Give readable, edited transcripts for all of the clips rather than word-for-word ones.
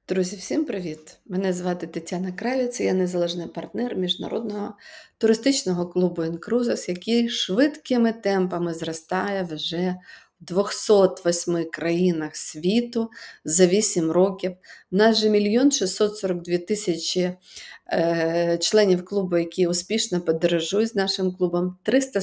Друзі, всім привіт! Мене звати Тетяна Кравець, я незалежний партнер міжнародного туристичного клубу «Інкрузес», який швидкими темпами зростає вже в 208 країнах світу за 8 років. У нас же 1 642 000 членів клубу, які успішно подорожують з нашим клубом,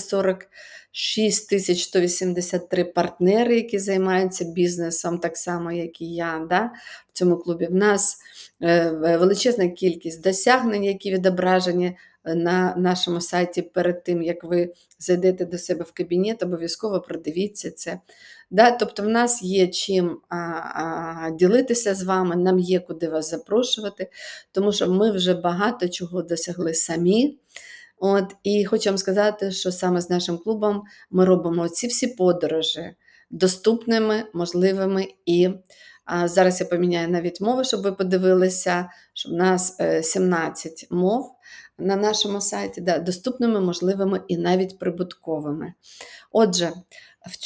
346 183 партнери, які займаються бізнесом, так само, як і я, в цьому клубі. В нас величезна кількість досягнень, які відображені на нашому сайті перед тим, як ви зайдете до себе в кабінет, обов'язково продивіться це. Тобто в нас є чим ділитися з вами, нам є куди вас запрошувати, тому що ми вже багато чого досягли самі. І хочу вам сказати, що саме з нашим клубом ми робимо ці всі подорожі доступними, можливими і зараз я поміняю навіть мови, щоб ви подивилися, що в нас 17 мов на нашому сайті, доступними, можливими і навіть прибутковими. Отже, в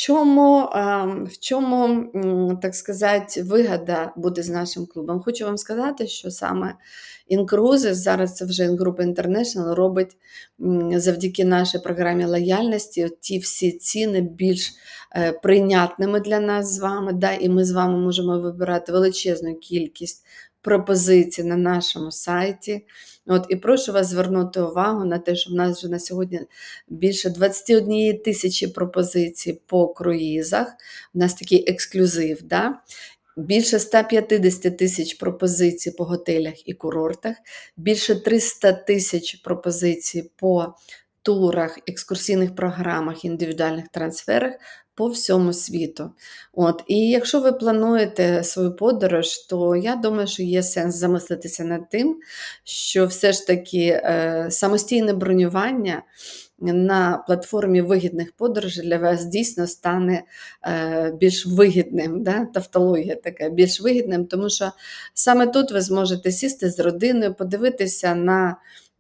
чому, так сказати, вигода буде з нашим клубом? Хочу вам сказати, що саме «Інкрузес», зараз це вже «Інгруп Інтернешнл», робить завдяки нашій програмі лояльності ті всі ціни більш прийнятними для нас з вами, і ми з вами можемо вибирати величезну кількість пропозицій на нашому сайті. І прошу вас звернути увагу на те, що в нас вже на сьогодні більше 21 тисячі пропозицій по круїзах. У нас такий ексклюзив, більше 150 тисяч пропозицій по готелях і курортах, більше 300 тисяч пропозицій по турах, екскурсійних програмах, індивідуальних трансферах по всьому світу. І якщо ви плануєте свою подорож, то я думаю, що є сенс замислитися над тим, що все ж таки самостійне бронювання на платформі вигідних подорожей для вас дійсно стане більш вигідним, тавтологія така, більш вигідним, тому що саме тут ви зможете сісти з родиною, подивитися на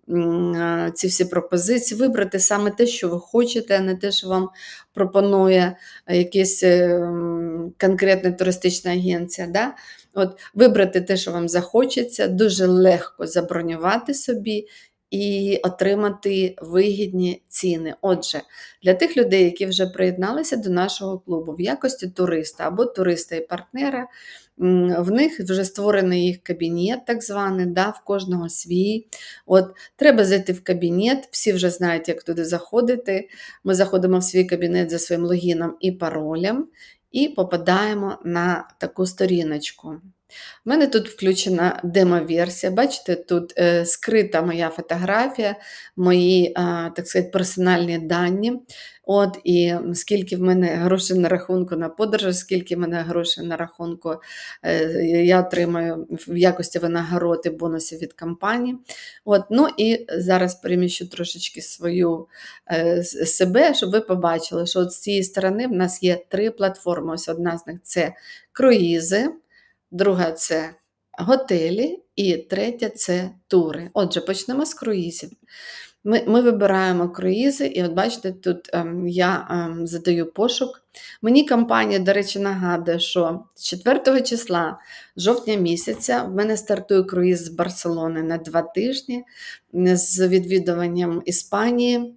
ці всі пропозиції, вибрати саме те, що ви хочете, а не те, що вам пропонує якась конкретна туристична агенція. Вибрати те, що вам захочеться, дуже легко забронювати собі і отримати вигідні ціни. Отже, для тих людей, які вже приєдналися до нашого клубу в якості туриста або туриста і партнера, в них вже створений їх кабінет, так званий, в кожного свій. Треба зайти в кабінет, всі вже знають, як туди заходити. Ми заходимо в свій кабінет за своїм логіном і паролем і попадаємо на таку сторіночку. У мене тут включена демо-версія, бачите, тут скрита моя фотографія, мої, так сказати, персональні дані. І скільки в мене грошей на рахунку на подорож, скільки в мене грошей на рахунку я отримаю в якості винагород і бонусів від компанії. І зараз переміщу трошечки себе, щоб ви побачили, що з цієї сторони в нас є 3 платформи. Ось одна з них – це круїзи, друга – це готелі і третя – це тури. Отже, почнемо з круїзів. Ми вибираємо круїзи, і бачите, тут я задаю пошук. Мені компанія, до речі, нагадує, що 4 числа жовтня місяця в мене стартує круїз з Барселони на 2 тижні з відвідуванням Іспанії,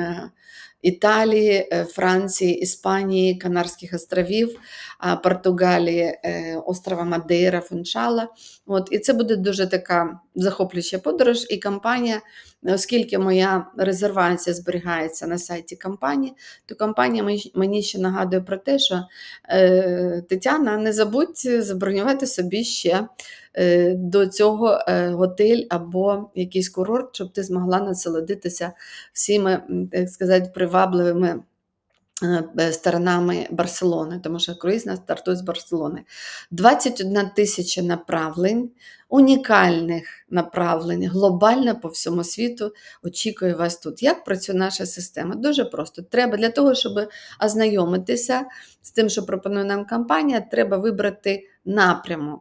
Італії, Франції, Іспанії, Канарських островів, Португалії, острова Мадейра, Фунчала. І це буде дуже така захоплююча подорож. І компанія, оскільки моя резервація зберігається на сайті компанії, то компанія мені ще нагадує про те, що Тетяна, не забудь забронювати собі ще до цього готель або якийсь курорт, щоб ти змогла насолодитися всіми, так сказати, привабливими сторонами Барселони, тому що круїз нас стартує з Барселони. 21 тисяча направлень, унікальних направлень, глобально по всьому світу очікує вас тут. Як працює наша система? Дуже просто. Треба для того, щоб ознайомитися з тим, що пропонує нам компанія, треба вибрати напрямок.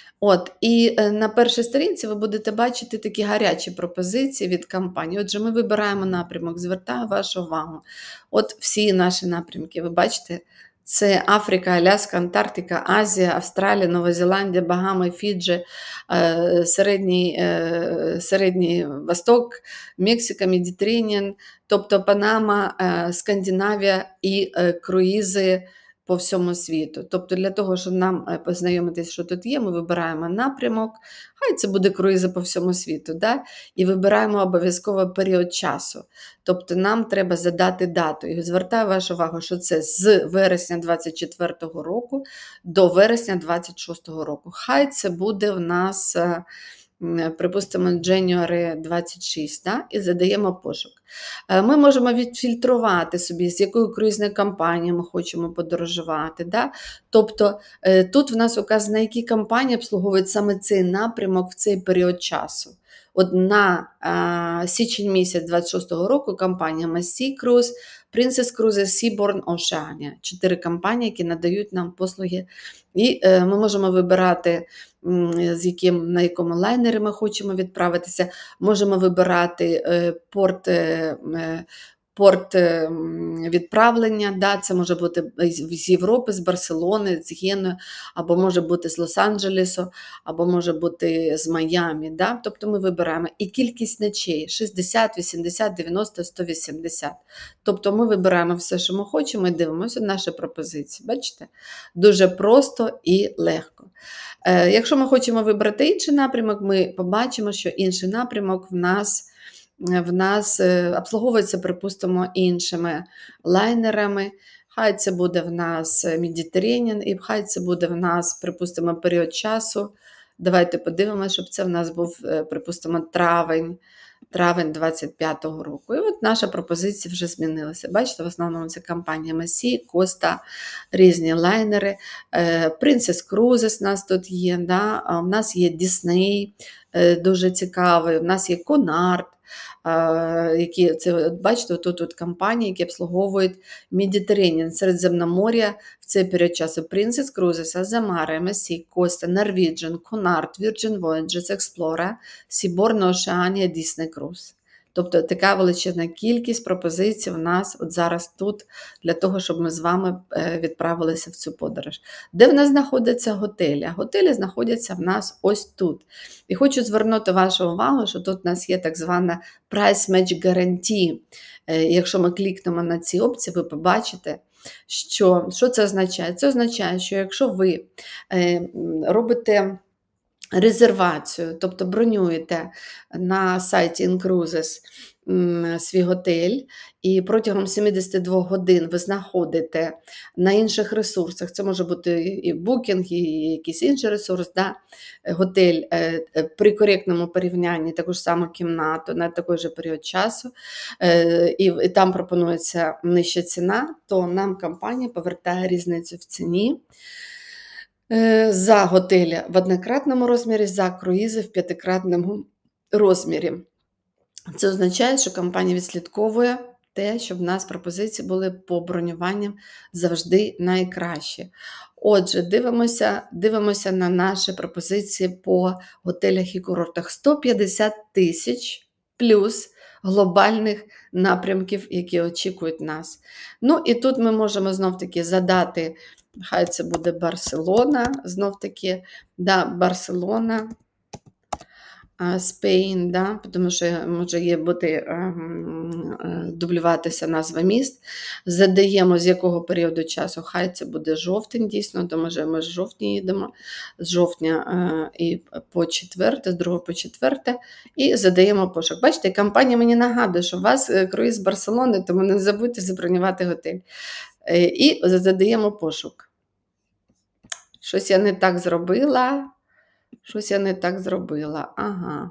І на першій сторінці ви будете бачити такі гарячі пропозиції від компанії. Отже, ми вибираємо напрямок, звертаю вашу увагу. Всі наші напрямки, ви бачите, Це Африка, Аляска, Антарктика, Азія, Австралія, Нова Зеландія, Багами, Фіджі, Середній Восток, Мексика, Медiterranean, тобто Панама, Скандинавія і круїзи по всьому світу. Тобто для того, щоб нам познайомитись, що тут є, ми вибираємо напрямок, хай це буде круїзи по всьому світу, да? І вибираємо обов'язково період часу. Тобто нам треба задати дату. І звертаю вашу увагу, що це з вересня 24 року до вересня 26 року. Хай це буде в нас, припустимо, January 26, да? І задаємо пошук. Ми можемо відфільтрувати собі, з якою круїзною компанією ми хочемо подорожувати. Да? Тобто тут в нас указано, які компанії обслуговують саме цей напрямок в цей період часу. От на січень місяць 26-го року компанія Sea Cruise, Princess Cruises, Seabourn, Oceania. 4 компанії, які надають нам послуги. І ми можемо вибирати, на якому лайнері ми хочемо відправитися. Можемо вибирати порт відправлення, да, це може бути з Європи, з Барселони, з Генуї, або може бути з Лос-Анджелесу, або може бути з Майамі. Да? Тобто ми вибираємо і кількість ночей – 60, 80, 90, 180. Тобто ми вибираємо все, що ми хочемо, і дивимося наші пропозиції. Бачите? Дуже просто і легко. Якщо ми хочемо вибрати інший напрямок, ми побачимо, що інший напрямок в нас обслуговується, припустимо, іншими лайнерами. Хай це буде в нас Mediterranean, і хай це буде в нас, припустимо, період часу. Давайте подивимося, щоб це в нас був, припустимо, травень 25-го року. І от наша пропозиція вже змінилася. Бачите, в основному це компанія Sea, Costa, різні лайнери. Princess Cruises у нас тут є, да? У нас є Disney, дуже цікавий, у нас є Cunard, які, це, бачите, тут компанії, які обслуговують Mediterranean, Середземномор'я в цей період часу. Princess Cruises, Azamara, Sea, Costa, Norwegian, Cunard, Virgin Voyages, Explorer, Seabourn, Oceania, Disney Cruise. Тобто така величезна кількість пропозицій в нас от зараз тут, для того, щоб ми з вами відправилися в цю подорож. Де в нас знаходяться готелі? Готелі знаходяться в нас ось тут. І хочу звернути вашу увагу, що тут у нас є так звана Price Match Guarantee. Якщо ми клікнемо на ці опції, ви побачите, що це означає? Це означає, що якщо ви робите резервацію, тобто бронюєте на сайті InCruises свій готель, і протягом 72 годин ви знаходите на інших ресурсах, це може бути і Booking, і якийсь інший ресурс, да? Готель при коректному порівнянні таку ж саму кімнату на такий же період часу, і там пропонується нижча ціна, то нам компанія повертає різницю в ціні за готелі в однократному розмірі, за круїзи в 5-кратному розмірі. Це означає, що компанія відслідковує те, щоб в нас пропозиції були по бронюванням завжди найкращі. Отже, дивимося на наші пропозиції по готелях і курортах. 150 тисяч плюс глобальних напрямків, які очікують нас. Ну і тут ми можемо знов-таки задати, хай це буде Барселона, знов-таки, да, Барселона, Спейн, да, тому що може дублюватися назва міст. Задаємо, з якого періоду часу, хай це буде жовтень, дійсно, тому що ми з жовтня їдемо, з жовтня і по 4, з 2 по 4, і задаємо пошук. Бачите, компанія мені нагадує, що у вас круїз з Барселони, тому не забудьте забронювати готель. І задаємо пошук. Щось я не так зробила. Ага.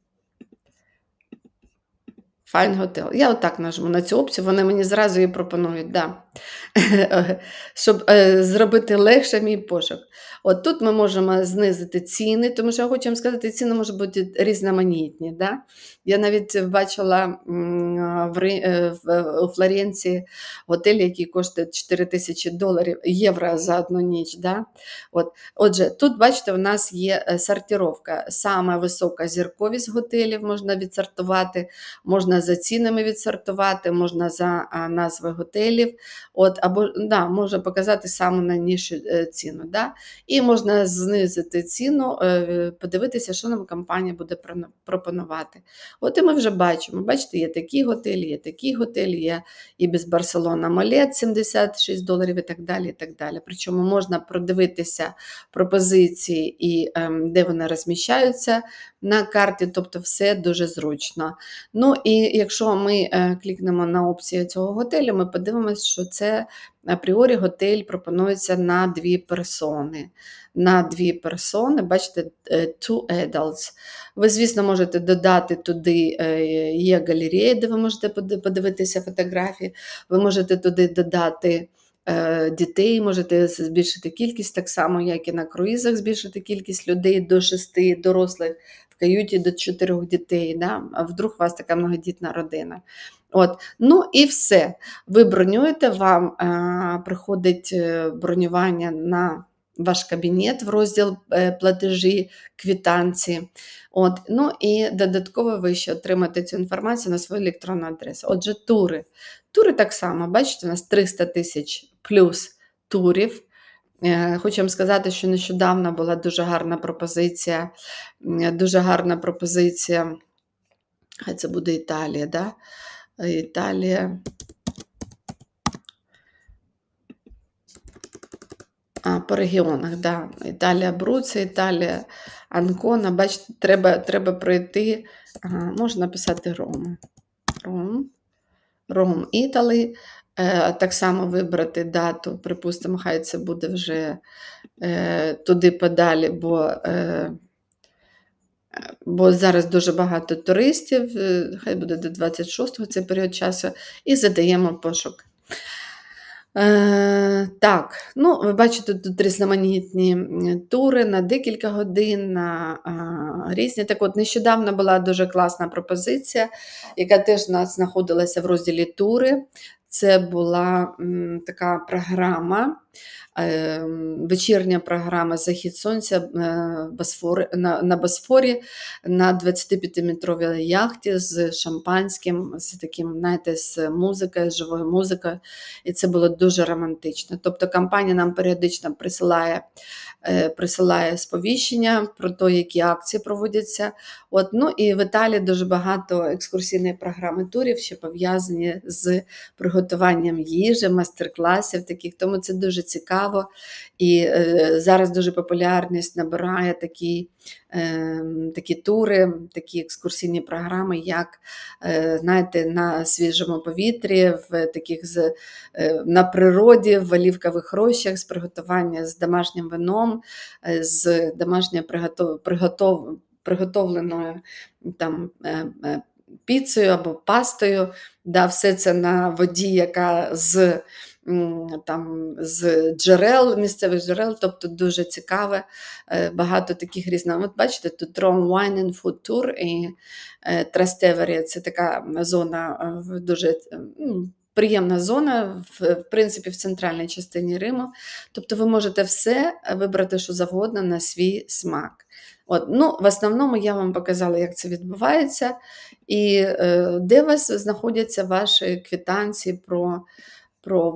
Find Hotel. Я отак нажму на цю опцію, вони мені зразу її пропонують, да. Щоб зробити легше мій пошук. От тут ми можемо знизити ціни, тому що я хочу вам сказати, ціни можуть бути різноманітні. Да? Я навіть бачила у Флоренції готель, який коштує $4000 євро за одну ніч. Да? Отже, тут, бачите, в нас є сортировка. Саме висока зірковість готелів можна відсортувати, можна за цінами відсортувати, можна за назви готелів, або да, можна показати саму найнижчу ціну. Да? І можна знизити ціну, подивитися, що нам компанія буде пропонувати. От і ми вже бачимо, бачите, є такі готелі, є такі готелі, є Ібіс Барселона Молет $76 і так далі, і так далі. Причому можна продивитися пропозиції і де вони розміщаються на карті, тобто все дуже зручно. Ну і якщо ми клікнемо на опцію цього готелю, ми подивимося, що це апріорі готель пропонується на 2 персони. На 2 персони, бачите, two adults. Ви, звісно, можете додати туди, є галерея, де ви можете подивитися фотографії, ви можете туди додати дітей, можете збільшити кількість, так само, як і на круїзах збільшити кількість людей до 6 дорослих, в каюті до 4 дітей, да? А вдруг у вас така многодітна родина. Ну і все. Ви бронюєте, вам приходить бронювання на ваш кабінет в розділ платежі, квитанції. Ну і додатково ви ще отримаєте цю інформацію на свою електронну адресу. Отже, тури. Тури так само, бачите, у нас 300 тисяч плюс турів. Хочу вам сказати, що нещодавно була дуже гарна пропозиція, хай це буде Італія, да? Італія. По регіонах, да. Італія Бруця, Італія Анкона. Бачите, треба пройти, можна написати Ром, Італії. Так само вибрати дату, припустимо, хай це буде вже туди подалі, бо зараз дуже багато туристів, хай буде до 26-го цей період часу, і задаємо пошук. Так, ну, ви бачите, тут різноманітні тури на декілька годин, на різні. Так от, нещодавно була дуже класна пропозиція, яка теж у нас знаходилася в розділі тури. Це була така програма, вечірня програма «Захід сонця» на Босфорі, на 25-метровій яхті з шампанським, з таким, знаєте, з музикою, з живою музикою. І це було дуже романтично. Тобто компанія нам періодично присилає сповіщення про те, які акції проводяться. Ну і в Італії дуже багато екскурсійної програми турів, що пов'язані з приготуванням їжі, мастер-класів таких, тому це дуже цікаво. І зараз дуже популярність набирає такі тури, такі екскурсійні програми, як, знаєте, на свіжому повітрі, на природі, в олівкових рощах, з приготування з домашнім вином, з домашньою приготовленою там піцею або пастою, да, все це на воді, яка з джерел, місцевих джерел, тобто дуже цікаве, багато таких різних. От бачите, тут Rome Wine and Food Tour і Trastevere, це така зона, дуже приємна зона, в принципі, в центральній частині Риму. Тобто ви можете все вибрати, що завгодно, на свій смак. В основному я вам показала, як це відбувається, і де у вас знаходяться ваші квитанції про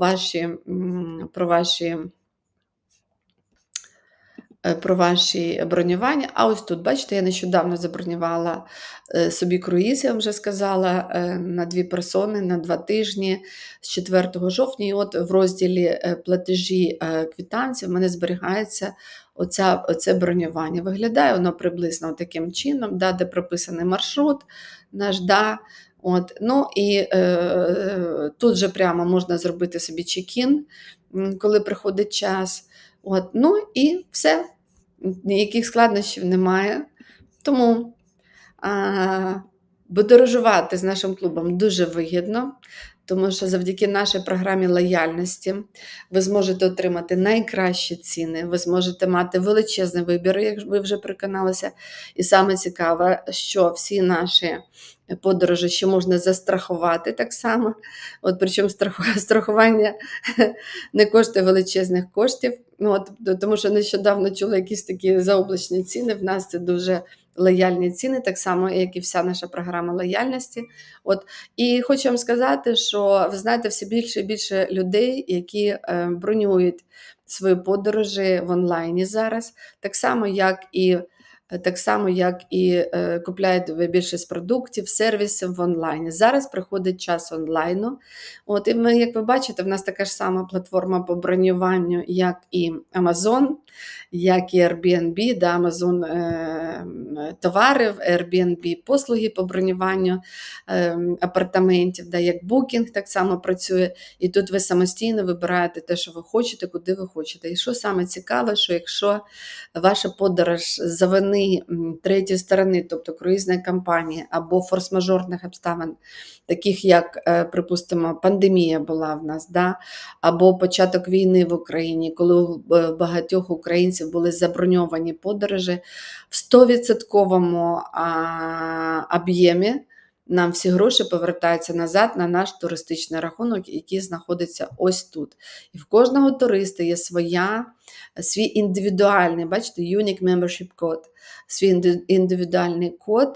ваші бронювання. А ось тут, бачите, я нещодавно забронювала собі круїз, я вам вже сказала, на 2 персони, на 2 тижні, з 4 жовтня. І от в розділі платежі квитанцій в мене зберігається оце бронювання. Виглядає воно приблизно таким чином, да, де прописаний маршрут наш, да. Ну і тут же прямо можна зробити собі чек-ін, коли приходить час. Ну і все, ніяких складнощів немає. Тому подорожувати з нашим клубом дуже вигідно, тому що завдяки нашій програмі лояльності ви зможете отримати найкращі ціни, ви зможете мати величезний вибір, як ви вже переконалися. І саме цікаве, що всі наші подорожі ще можна застрахувати так само. Причому страхування не коштує величезних коштів. Тому що нещодавно чула якісь такі заоблачні ціни. В нас це дуже лояльні ціни, так само, як і вся наша програма лояльності. І хочу вам сказати, що ви знаєте, все більше і більше людей, які бронюють свої подорожі в онлайні зараз, так само, як і купляють більшість продуктів, сервісів в онлайні. Зараз приходить час онлайну. І ми, як ви бачите, в нас така ж сама платформа по бронюванню, як і Amazon, як і Airbnb, Amazon товари, Airbnb послуги по бронюванню апартаментів, як Booking так само працює. І тут ви самостійно вибираєте те, що ви хочете, куди ви хочете. І що саме цікаве, що якщо ваша подорож з вини третьої сторони, тобто круїзної компанії або форс-мажорних обставин, таких як, припустимо, пандемія була в нас, або початок війни в Україні, коли у багатьох українців були заброньовані подорожі, в 100% об'ємі нам всі гроші повертаються назад на наш туристичний рахунок, який знаходиться ось тут. І в кожного туриста є свій індивідуальний, бачите, Unique Membership Code, свій індивідуальний код,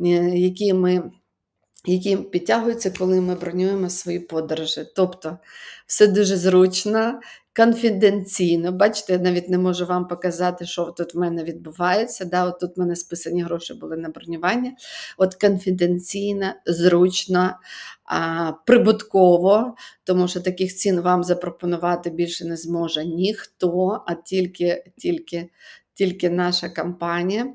який підтягується, коли ми бронюємо свої подорожі. Тобто все дуже зручно, конфіденційно. Бачите, я навіть не можу вам показати, що тут в мене відбувається. Тут в мене списані гроші були на бронювання. Конфіденційно, зручно, прибутково, тому що таких цін вам запропонувати більше не зможе ніхто, а тільки наша компанія.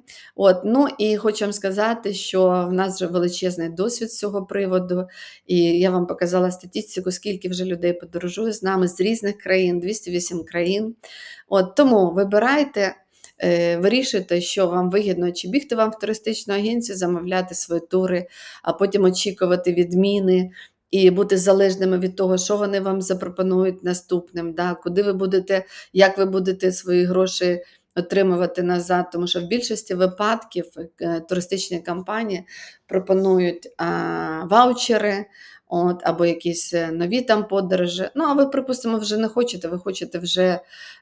І хочу вам сказати, що в нас вже величезний досвід з цього приводу, і я вам показала статистику, скільки вже людей подорожує з нами з різних країн, 208 країн. Тому вибирайте, вирішуйте, що вам вигідно, чи бігти вам в туристичну агенцію, замовляти свої тури, а потім очікувати відміни, і бути залежними від того, що вони вам запропонують наступним, куди ви будете, як ви будете свої гроші отримувати назад, тому що в більшості випадків туристичні компанії пропонують ваучери, або якісь нові там подорожі. А ви, припустимо, вже не хочете, ви хочете вже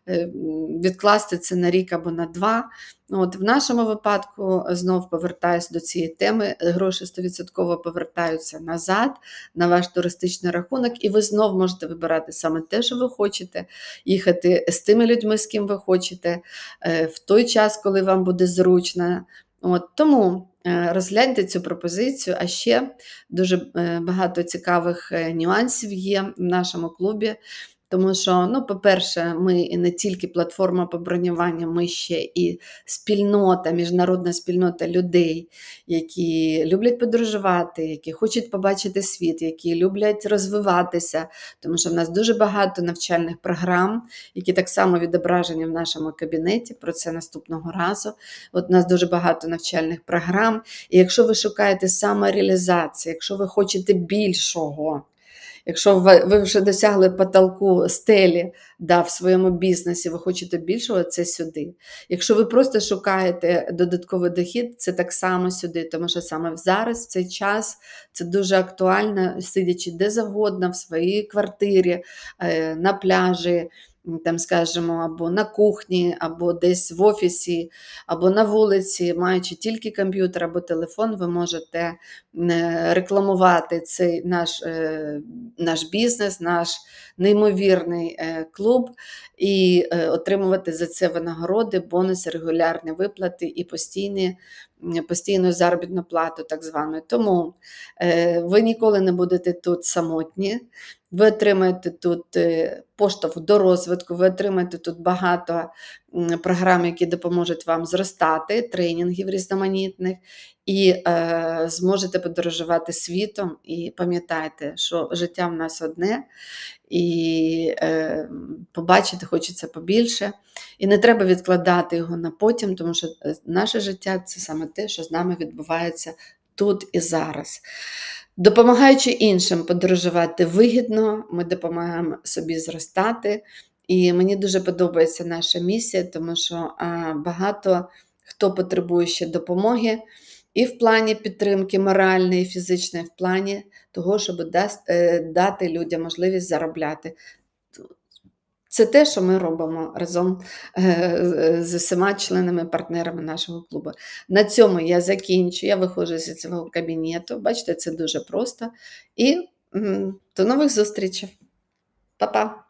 відкласти це на рік або на 2. В нашому випадку, знов повертаюся до цієї теми, гроші 100% повертаються назад на ваш туристичний рахунок, і ви знов можете вибирати саме те, що ви хочете, їхати з тими людьми, з ким ви хочете, в той час, коли вам буде зручно. Тому розгляньте цю пропозицію, а ще дуже багато цікавих нюансів є в нашому клубі, тому що, по-перше, ми не тільки платформа по бронюванню, ми ще і спільнота, міжнародна спільнота людей, які люблять подорожувати, які хочуть побачити світ, які люблять розвиватися, тому що в нас дуже багато навчальних програм, які так само відображені в нашому кабінеті, про це наступного разу. У нас дуже багато навчальних програм, і якщо ви шукаєте самореалізацію, якщо ви хочете більшого, якщо ви вже досягли потолку стелі в своєму бізнесі, ви хочете більшого, це сюди. Якщо ви просто шукаєте додатковий дохід, це так само сюди, тому що саме зараз, в цей час, це дуже актуально, сидячи де завгодно, в своїй квартирі, на пляжі, скажімо, або на кухні, або десь в офісі, або на вулиці, маючи тільки комп'ютер або телефон, ви можете рекламувати цей наш бізнес, наш неймовірний клуб і отримувати за це винагороди, бонуси, регулярні виплати і постійну заробітну плату, так звану. Тому ви ніколи не будете тут самотні, ви отримаєте тут поштовх до розвитку, ви отримаєте тут багато програм, які допоможуть вам зростати, тренінгів різноманітних, і зможете подорожувати світом. І пам'ятайте, що життя в нас одне, і побачити хочеться побільше. І не треба відкладати його на потім, тому що наше життя – це саме те, що з нами відбувається тут і зараз. Допомагаючи іншим подорожувати вигідно, ми допомагаємо собі зростати. І мені дуже подобається наша місія, тому що багато хто потребує ще допомоги і в плані підтримки моральної, і фізичної, в плані того, щоб дати людям можливість заробляти. Це те, що ми робимо разом з усіма членами-партнерами нашого клубу. На цьому я закінчу. Я виходжу зі свого кабінету. Бачите, це дуже просто. І до нових зустрічей. Па-па!